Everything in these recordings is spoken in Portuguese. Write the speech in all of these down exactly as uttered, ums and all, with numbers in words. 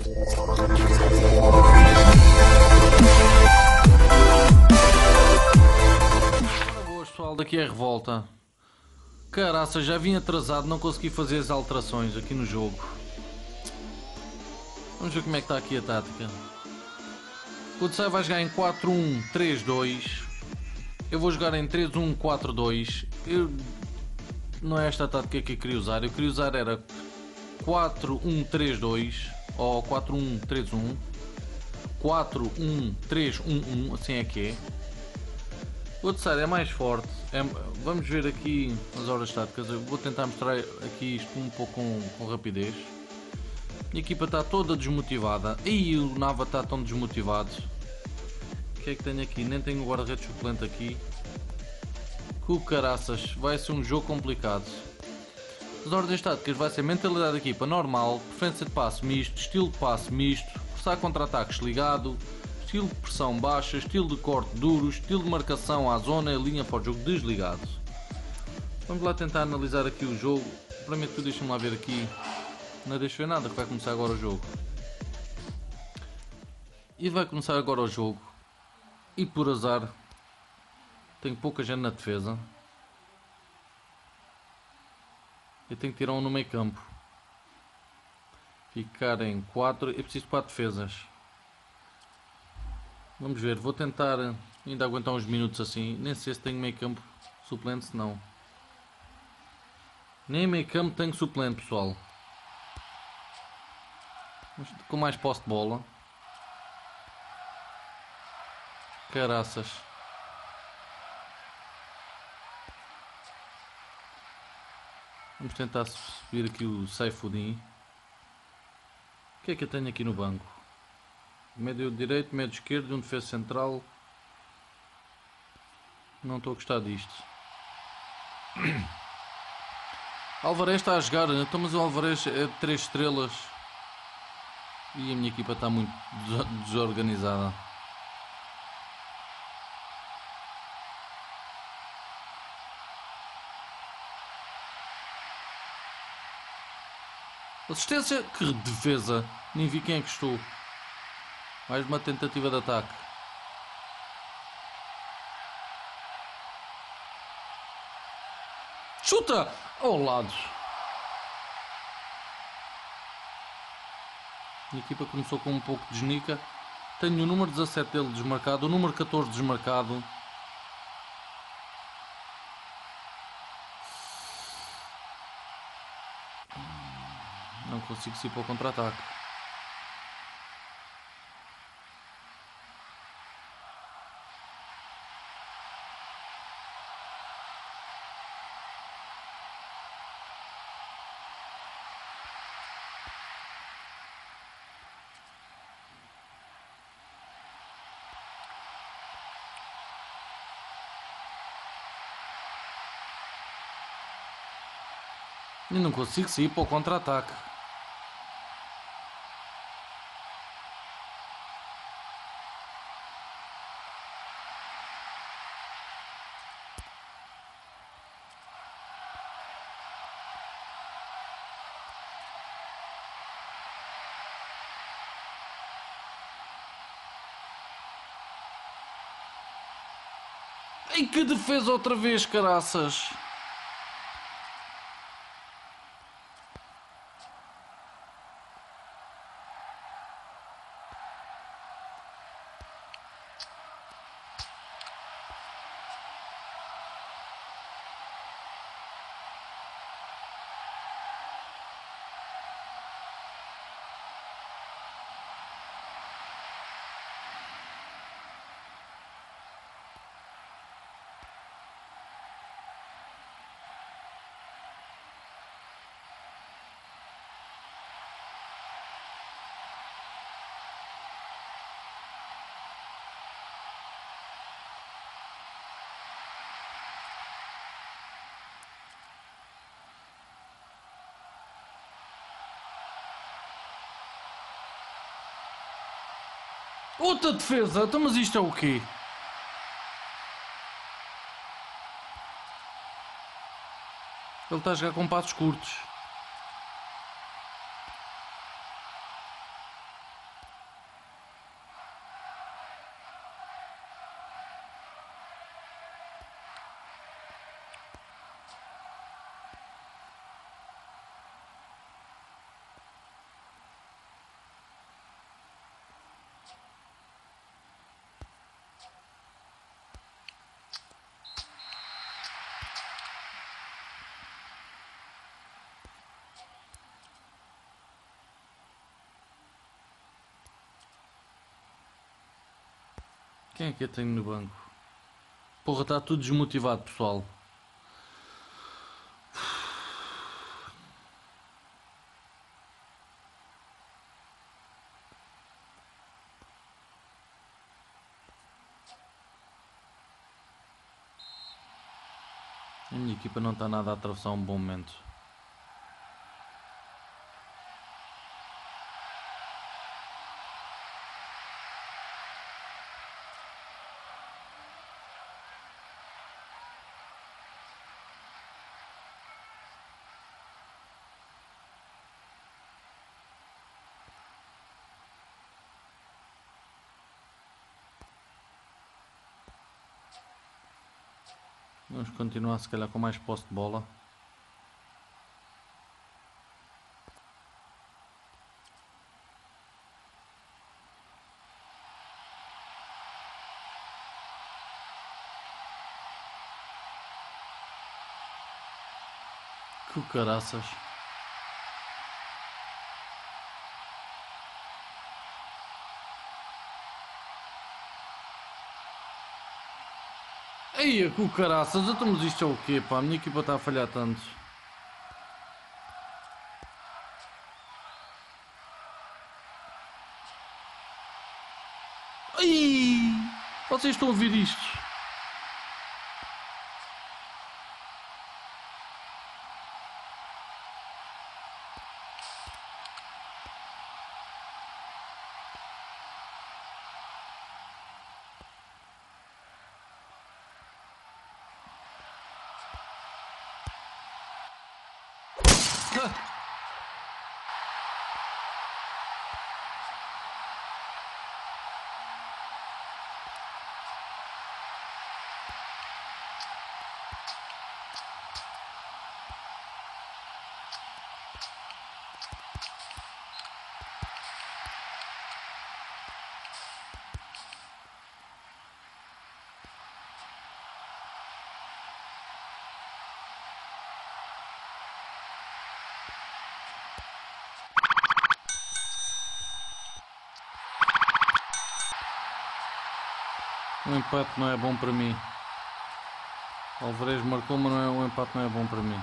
Ora boas pessoal, daqui é a Revolta. Caraça, já vim atrasado, não consegui fazer as alterações aqui no jogo. Vamos ver como é que está aqui a tática. O Odsai vai jogar em quatro um três dois. Eu vou jogar em três um quatro dois. Eu... Não é esta a tática que eu queria usar. Eu queria usar era quatro um três dois ou quatro um três um. quatro um três um um, assim é que é. O adversário é mais forte. É... Vamos ver aqui as horas táticas. Eu vou tentar mostrar aqui isto um pouco com, com rapidez. A equipa está toda desmotivada. E o Nava está tão desmotivado. O que é que tenho aqui? Nem tenho o guarda-redes suplente aqui. Que caraças, vai ser um jogo complicado. As ordens táticas vai ser mentalidade da equipa normal, preferência de passe misto, estilo de passe misto, forçar contra-ataques ligado, estilo de pressão baixa, estilo de corte duro, estilo de marcação à zona e linha para o jogo desligado. Vamos lá tentar analisar aqui o jogo. Primeiro tudo, deixa-me lá ver aqui. Não deixo ver nada que vai começar agora o jogo. E vai começar agora o jogo. E por azar tenho pouca gente na defesa. Eu tenho que tirar um no meio campo. Ficar em quatro. Eu preciso de quatro defesas. Vamos ver, vou tentar ainda aguentar uns minutos assim. Nem sei se tenho meio campo suplente, se não. Nem meio campo tenho suplente, pessoal. Com mais posse de bola. Caraças. Vamos tentar subir aqui o Saifuddin. O que é que eu tenho aqui no banco? Médio direito, médio esquerdo e um defesa central. Não estou a gostar disto. Alvarez está a jogar, então, mas o Alvarez é de três estrelas. E a minha equipa está muito desorganizada. Assistência, que defesa. Nem vi quem é que estou. Mais uma tentativa de ataque. Chuta ao lado. A equipa começou com um pouco de genica. Tenho o número dezassete dele desmarcado, o número catorze desmarcado. Não consigo sair para o contra-ataque. E não consigo sair para o contra-ataque. Ai, que defesa outra vez, caraças! Outra defesa, então, mas isto é o quê? Ele está a jogar com passos curtos. Quem é que eu tenho no banco? Porra, está tudo desmotivado, pessoal. A minha equipa não está nada a atravessar um bom momento. Vamos continuar se calhar com mais posse de bola. Que caraças. Eia, que caraças. Então, mas isto é o quê, pá? A minha equipa está a falhar tanto. Ai! Vocês estão a ouvir isto? O empate não é bom para mim. Alvarez marcou, mas não é, o empate não é bom para mim.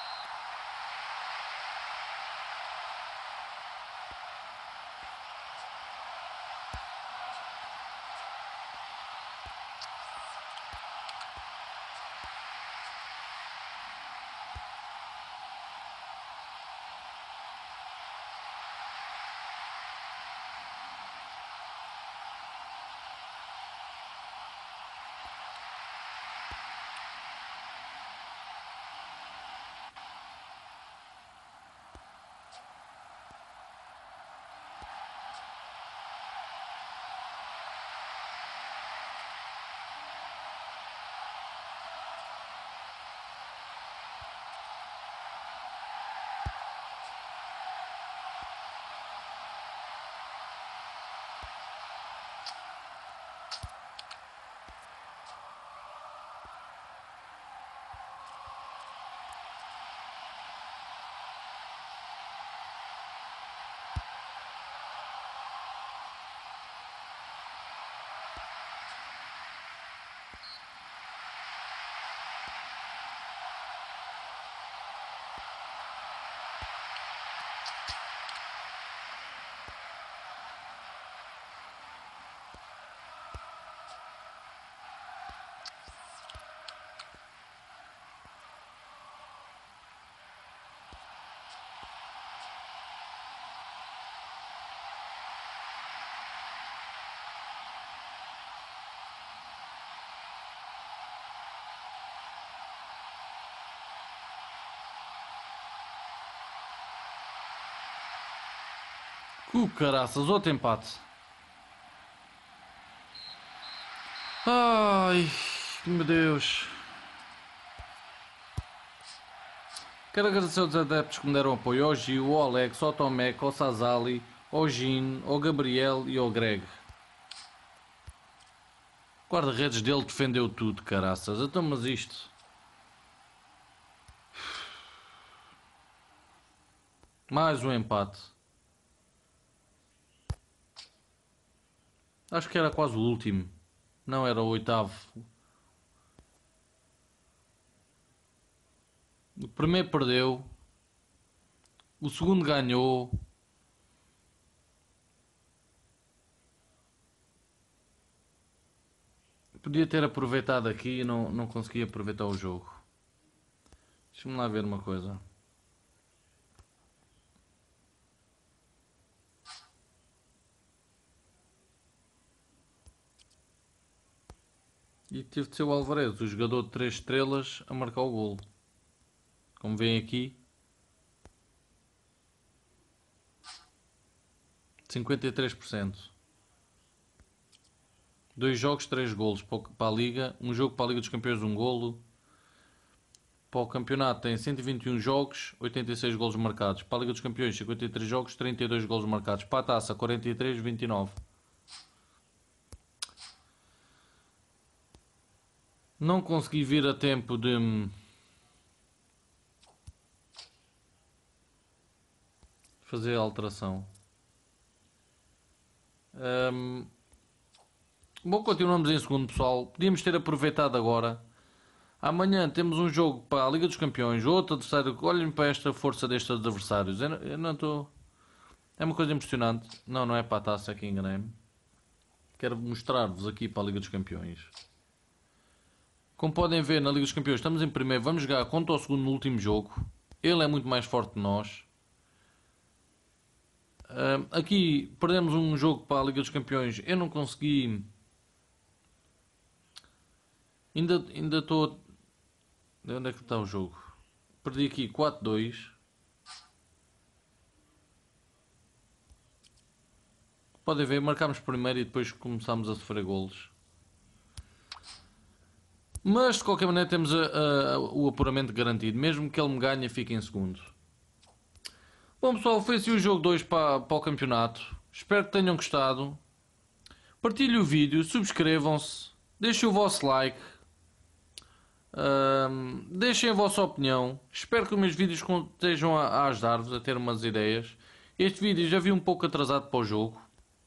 Uh, caraças, outro empate. Ai, meu Deus. Quero agradecer aos adeptos que me deram apoio, ao Gil, ao Alex, ao Tomeco, ao Sazali, ao Gin, ao Gabriel e ao Greg. O guarda-redes dele defendeu tudo, caraças. Então, mas isto... Mais um empate. Acho que era quase o último. Não era o oitavo. O primeiro perdeu. O segundo ganhou. Podia ter aproveitado aqui e não, não consegui aproveitar o jogo. Deixa-me lá ver uma coisa. E teve de ser o Alvarez, o jogador de três estrelas, a marcar o golo. Como veem aqui, cinquenta e três por cento. Dois jogos, três golos para a Liga. Um jogo para a Liga dos Campeões, um golo. Para o campeonato tem cento e vinte e um jogos, oitenta e seis golos marcados. Para a Liga dos Campeões, cinquenta e três jogos, trinta e dois golos marcados. Para a Taça, quarenta e três, vinte e nove. Não consegui vir a tempo de fazer a alteração. Um... Bom, continuamos em segundo, pessoal. Podíamos ter aproveitado agora. Amanhã temos um jogo para a Liga dos Campeões, outro adversário. Olhem para esta força destes adversários. Eu não estou... É uma coisa impressionante. Não, não é para a Taça, aqui enganei-me. Quero mostrar-vos aqui para a Liga dos Campeões. Como podem ver, na Liga dos Campeões estamos em primeiro. Vamos jogar contra o segundo no último jogo. Ele é muito mais forte que nós. Uh, aqui perdemos um jogo para a Liga dos Campeões. Eu não consegui... Ainda ainda estou... Onde é que está o jogo? Perdi aqui quatro a dois. Podem ver, marcámos primeiro e depois começámos a sofrer golos. Mas de qualquer maneira temos a, a, o apuramento garantido. Mesmo que ele me ganhe, fique em segundo. Bom pessoal, foi assim o jogo dois para, para o campeonato. Espero que tenham gostado. Partilhem o vídeo, subscrevam-se, deixem o vosso like. Um, deixem a vossa opinião. Espero que os meus vídeos estejam a, a ajudar-vos a ter umas ideias. Este vídeo já vi um pouco atrasado para o jogo.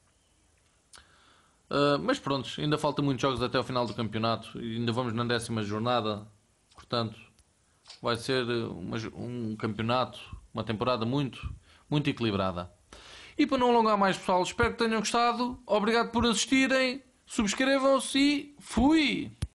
Uh, mas pronto, ainda falta muitos jogos até ao final do campeonato. E ainda vamos na décima jornada. Portanto, vai ser uma, um campeonato, uma temporada muito, muito equilibrada. E para não alongar mais, pessoal, espero que tenham gostado. Obrigado por assistirem. Subscrevam-se e fui!